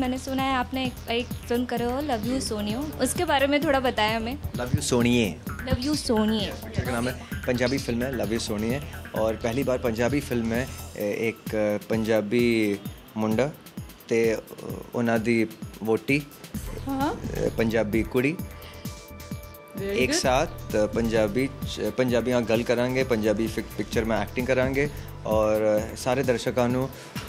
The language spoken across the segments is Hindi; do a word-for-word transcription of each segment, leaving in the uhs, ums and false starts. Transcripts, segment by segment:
मैंने सुना है आपने एक, एक फिल्म करे हो लव यू सोनियो, उसके बारे में थोड़ा बताया हमें। Love you Soniye, love you Soniye picture का नाम है। पंजाबी फिल्म है लव यू सोनिए, और पहली बार पंजाबी फिल्म में एक पंजाबी मुंडा ते उन्हां दी वोटी पंजाबी कुड़ी एक साथ पंजाबी पंजाबियां गल करांगे, पंजाबी पिक्चर में एक्टिंग करांगे और सारे दर्शकों को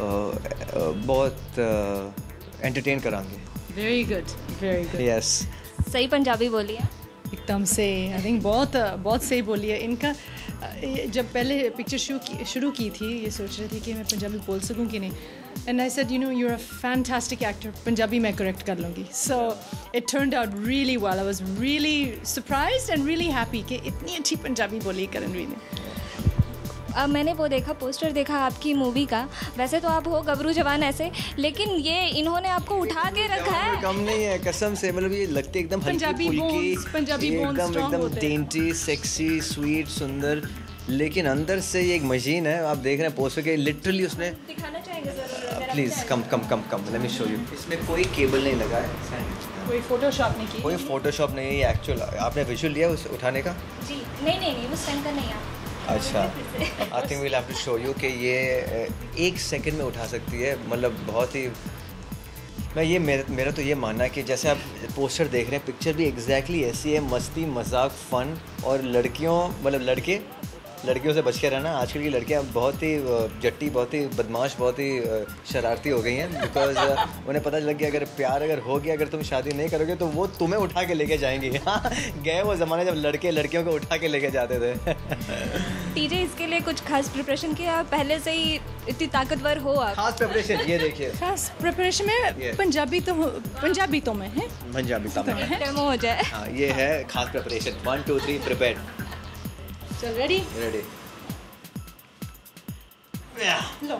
बहुत एंटरटेन करांगे। Very good, very good. Yes, सही पंजाबी बोली है एकदम से। आई थिंक बहुत बहुत सही बोली है। इनका जब पहले पिक्चर शुरू शुरू की थी ये सोच रही थी कि मैं पंजाबी बोल सकूं कि नहीं, and I said you know you are a fantastic actor, Punjabi मैं करेक्ट कर लूँगी। So it turned out really well. I was really surprised and really happy कि इतनी अच्छी पंजाबी बोली करणवीर ने। अब मैंने वो देखा, पोस्टर देखा आपकी मूवी का, वैसे तो आप हो गबरू जवान ऐसे, लेकिन ये इन्होंने आपको उठा के रखा है। कम नहीं है कसम से, मतलब ये लगती एकदम हल्की फुल्की, पंजाबी एकदम एकदम डेंटी, सेक्सी, स्वीट, सुंदर, लेकिन अंदर से ये एक मशीन है। आप देख रहे हैं पोस्टर के, लिटरली उसने दिखाना चाहेंगे sir? Please come come come come let me show you. इसमें कोई केबल नहीं लगा है, कोई फोटोशॉप नहीं की, कोई फोटोशॉप नहीं है, ये एक्चुअल। आपने विजुअल लिया उस उठाने का? जी नहीं नहीं नहीं, वो स्टैंड का नहीं है। अच्छा, I think we'll have to show you कि ये एक सेकंड में उठा सकती है, मतलब बहुत ही। मैं ये मेरा मेरा तो ये मानना है कि जैसे आप पोस्टर देख रहे हैं, पिक्चर भी एग्जैक्टली ऐसी है, मस्ती मजाक फन, और लड़कियों मतलब लड़के लड़कियों से बच के रहना। आजकल की लड़कियां बहुत ही जट्टी, बहुत ही बदमाश, बहुत ही शरारती हो गई हैं, बिकॉज उन्हें पता लग गया अगर प्यार अगर हो गया, अगर तुम शादी नहीं करोगे तो वो तुम्हें उठा के लेके जाएंगी। हाँ, गए वो ज़माने जब लड़के लड़कियों को उठा के लेके जाते थे। टीजे, इसके लिए कुछ खास प्रिपरेशन किया? पहले से ही इतनी ताकतवर हो आप? खास प्रिपरेशन ये देखिए, खास प्रिपरेशन में पंजाबी तो पंजाबी तो में है, पंजाबी तो में डेमो हो जाए। हाँ, ये है खास preparation. One two three prepare. चल रेडी रेडी। लो।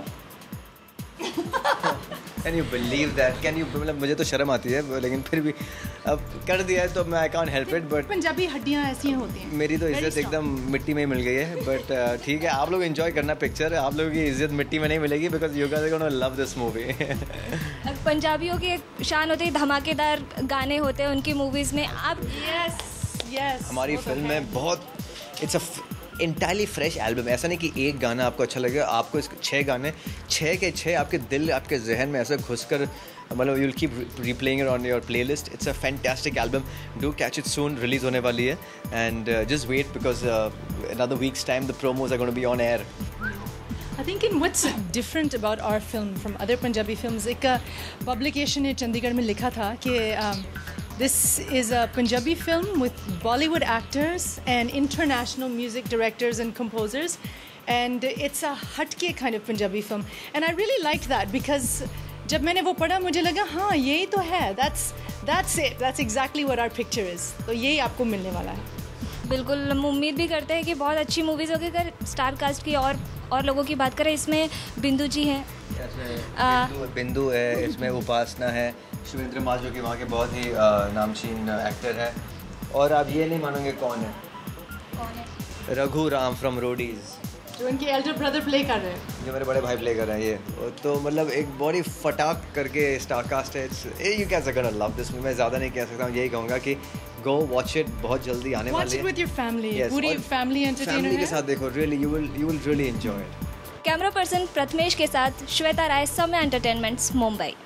Can you believe that? Can you, मतलब मुझे तो शर्म आती है, लेकिन फिर भी अब कर दिया है तो मैं I can't help it. But Punjabi हड्डियाँ ऐसी होती हैं। मेरी तो इज्जत एकदम मिट्टी में ही मिल गई है, बट ठीक है, आप लोग एंजॉय करना पिक्चर। आप लोगों की इज्जत मिट्टी में नहीं मिलेगी, because you guys are gonna love this movie. पंजाबियों की एक शान होती है, धमाकेदार गाने होते हैं उनकी मूवीज़ में। आप यस यस, हमारी फिल्म में बहुत it's a entirely fresh album. ऐसा नहीं कि एक गाना आपको अच्छा लगेगा, आपको इस छः गाने, छः के छः आपके दिल, आपके जहन में ऐसे घुस कर, मतलब you'll keep replaying it on your playlist. It's a fantastic album. Do catch it soon. Release होने वाली है, and uh, just wait because uh, another week's time the promos are going to be on air. I think in what's different about our film from other Punjabi films, एक publication ने चंडीगढ़ में लिखा था कि um, this is a Punjabi film with Bollywood actors and international music directors and composers, and it's a हटके kind of Punjabi film, and I really liked that because जब मैंने वो पढ़ा मुझे लगा हाँ यही तो है, that's that's it, that's exactly what our picture is. तो यही आपको मिलने वाला है। बिल्कुल, हम उम्मीद भी करते हैं कि बहुत अच्छी मूवीज़ होगी। अगर स्टार कास्ट की और और लोगों की बात करें, इसमें बिंदु जी हैं, बिंदु, बिंदु है, इसमें उपासना है, शिवेंद्र मास जो कि वहाँ के बहुत ही नामचीन एक्टर है, और आप ये नहीं मानोगे कौन है, कौन है? रघु राम फ्रॉम रोडीज़, जो इनके एल्डर ब्रदर प्ले कर रहे हैं, जो मेरे बड़े भाई प्ले कर रहे हैं। ये तो मतलब एक बड़ी फटाक करके स्टार कास्ट है। You can say love this. मैं ज़्यादा नहीं कह सकता हूँ, यही कहूँगा कि गो वॉच इट, बहुत जल्दी आने वाली है। विद योर फैमिली, पूरी फैमिली एंटरटेनर फैमिली के साथ देखो, really you will you will really enjoy it. Camera person Prathamesh के साथ श्वेता राय, समय एंटरटेनमेंट्स, मुंबई।